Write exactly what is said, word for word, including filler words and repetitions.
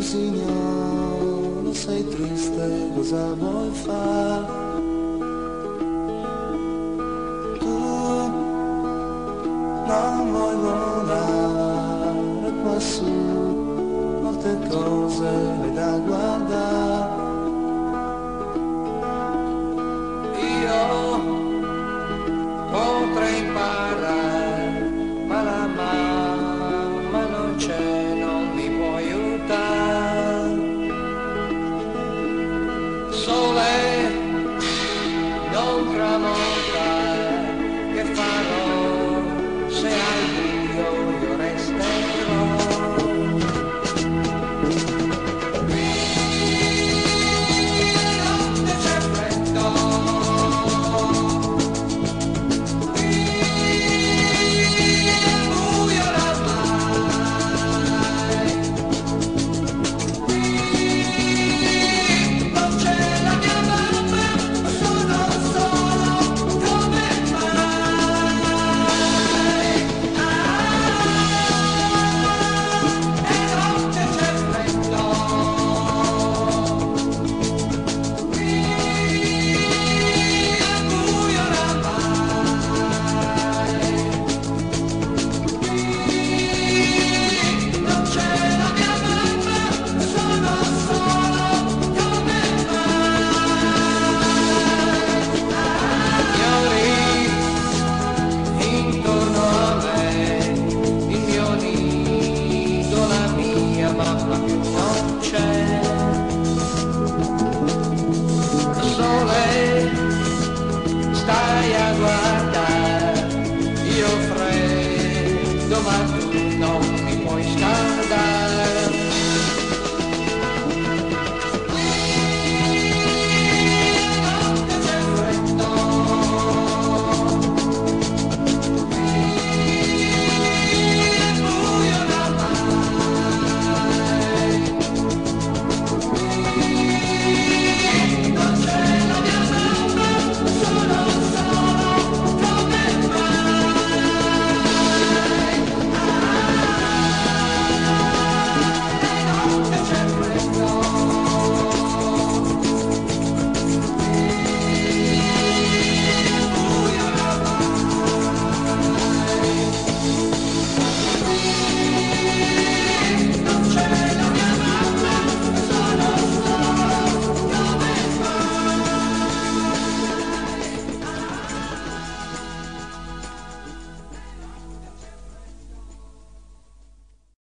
Usignolo, sei triste, cosa vuoi fare? Tu non vuoi volare quassù, molte cose hai da guardare. Io potrei imparare, ma la mamma non c'è, non mi può aiutare. Sole non tramonta, che farò se al buio io resterò? Mamma più non c'è, sole stai a guardare.